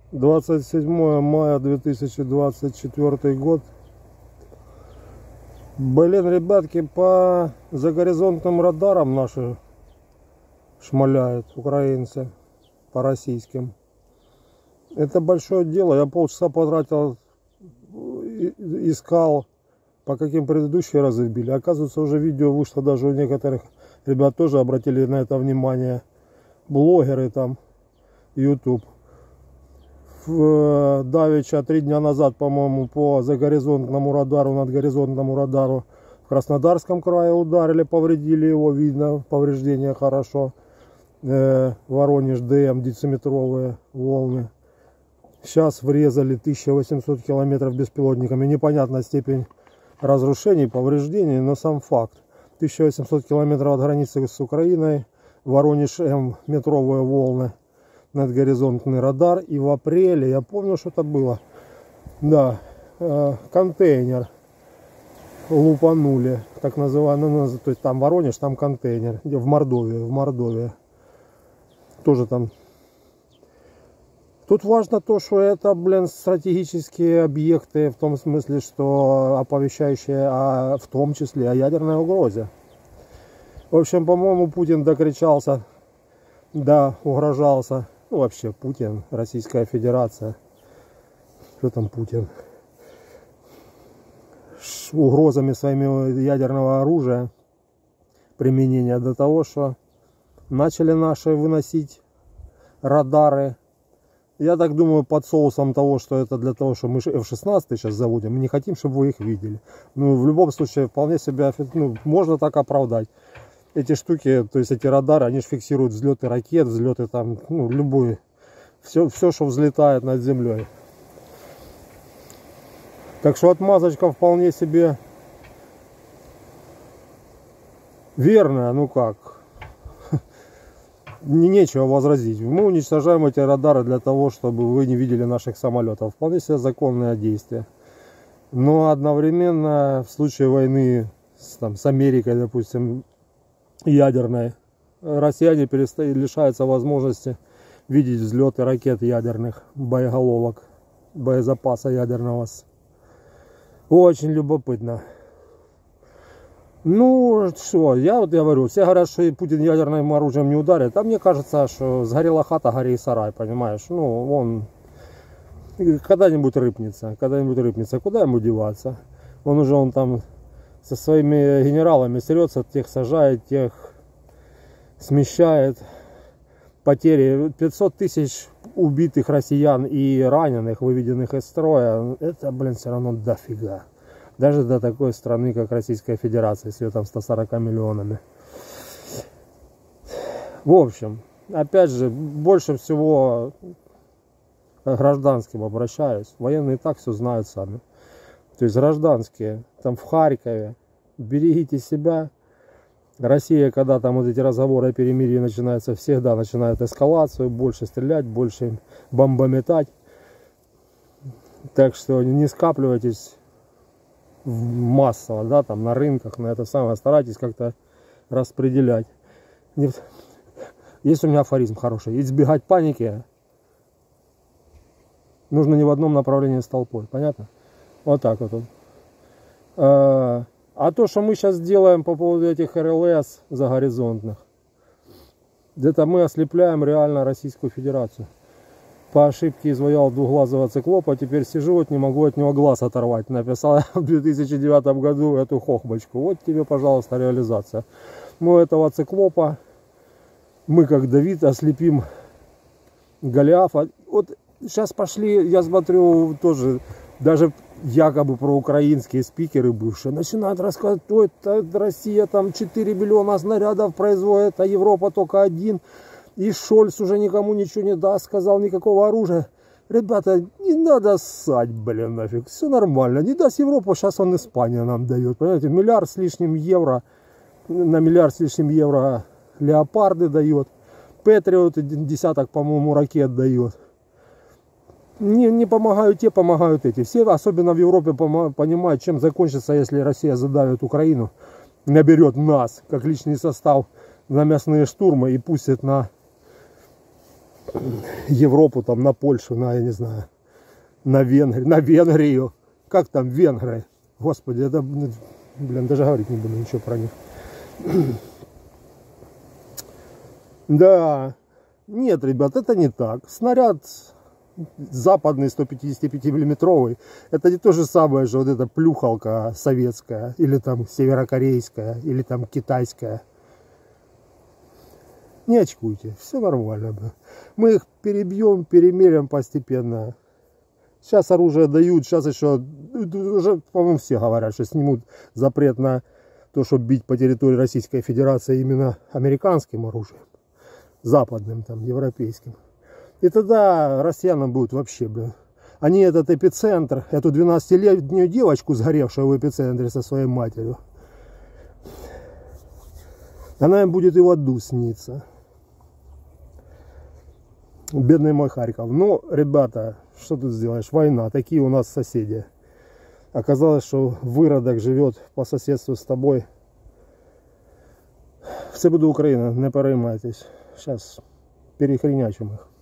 27 мая 2024 год. Блин, ребятки, по загоризонтным радарам наши шмаляют украинцы, по российским. Это большое дело. Я полчаса потратил, искал, по каким предыдущие разы били. Оказывается, уже видео вышло, даже у некоторых ребят тоже обратили на это внимание. Блогеры там, YouTube. Давеча 3 дня назад, по-моему, по загоризонтному радару, надгоризонтному радару в Краснодарском крае ударили, повредили его, видно, повреждения хорошо. Воронеж ДМ, дециметровые волны. Сейчас врезали 1800 километров беспилотниками. Непонятна степень разрушений, повреждений, но сам факт. 1800 километров от границы с Украиной. Воронеж М, метровые волны. Надгоризонтный радар. И в апреле, я помню, что это было. Да, контейнер лупанули. Так называемый, то есть там Воронеж, там контейнер. В Мордовии. Тоже там. Тут важно то, что это, блин, стратегические объекты, в том смысле, что оповещающие в том числе о ядерной угрозе. В общем, по-моему, Путин докричался, да, угрожался. Ну, вообще, Путин, Российская Федерация. Что там Путин? Угрозами своими ядерного оружия, применения до того, что начали наши выносить радары. Я так думаю, под соусом того, что это для того, что мы F-16 сейчас заводим, мы не хотим, чтобы вы их видели. Ну, в любом случае, вполне себя, можно так оправдать. Эти штуки, то есть эти радары, они же фиксируют взлеты ракет, взлеты там, ну, любой, все, что взлетает над землей. Так что отмазочка вполне себе верная, ну как. Нечего возразить. Мы уничтожаем эти радары для того, чтобы вы не видели наших самолетов. Вполне себе законное действие. Но одновременно в случае войны с Америкой, допустим, ядерной, россияне лишаются возможности видеть взлеты ракет ядерных, боеголовок, боезапаса ядерного. Очень любопытно. Ну, что, я говорю, все говорят, что Путин ядерным оружием не ударит. А мне кажется, что сгорела хата, гори и сарай, понимаешь? Ну, он когда-нибудь рыпнется. Куда ему деваться? Он там со своими генералами срется, тех сажает, тех смещает. Потери 500 тысяч убитых россиян и раненых, выведенных из строя. Это, блин, все равно дофига. Даже до такой страны, как Российская Федерация, с ее там 140 миллионами. В общем, опять же, больше всего к гражданским обращаюсь. Военные и так все знают сами. То есть гражданские, там в Харькове, берегите себя. Россия, когда там вот эти разговоры о перемирии начинаются, всегда начинает эскалацию, больше стрелять, больше бомбометать. Так что не скапливайтесь массово, да, там на рынках, на это самое, старайтесь как-то распределять. Есть у меня афоризм хороший: избегать паники нужно не в одном направлении с толпой, понятно? Вот так вот. А то, что мы сейчас делаем по поводу этих РЛС загоризонтных, это мы ослепляем реально Российскую Федерацию. По ошибке изваял двуглазого циклопа, теперь сижу, вот не могу от него глаз оторвать. Написал в 2009 году эту хохбочку. Вот тебе, пожалуйста, реализация. Мы этого циклопа, мы как Давид ослепим Голиафа. Вот сейчас пошли, я смотрю, тоже даже якобы проукраинские спикеры бывшие начинают рассказывать, что это Россия там 4 миллиона снарядов производит, а Европа только 1. И Шольц уже никому ничего не даст, сказал, никакого оружия. Ребята, не надо ссать, блин, нафиг, все нормально. Не даст Европа, сейчас он Испания нам дает, понимаете, миллиард с лишним евро, на миллиард с лишним евро леопарды дает. Патриот десяток, по-моему, ракет дает. Не помогают те, помогают эти. Все, особенно в Европе, понимают, чем закончится, если Россия задавит Украину, наберет нас, как личный состав, на мясные штурмы и пустит на Европу, там, на Польшу, на, я не знаю, на Венгрию. Как там венгры? Господи, это, блин, даже говорить не буду ничего про них. Да, нет, ребят, это не так. Снаряд западный 155-миллиметровый, это не то же самое, что вот эта плюхалка советская, или там северокорейская, или там китайская. Не очкуйте, все нормально. Да. Мы их перебьем, перемерим постепенно. Сейчас оружие дают, сейчас еще, уже, по-моему, все говорят, что снимут запрет на то, чтобы бить по территории Российской Федерации именно американским оружием, западным, там, европейским. И тогда россиянам будет вообще, блин. Они этот эпицентр, эту 12-летнюю девочку, сгоревшую в эпицентре со своей матерью, она им будет и в аду сниться. Бедный мой Харьков. Ну, ребята, что тут сделаешь? Война. Такие у нас соседи. Оказалось, что выродок живет по соседству с тобой. Все буде Україна, не переймайтесь. Сейчас перехренячим их.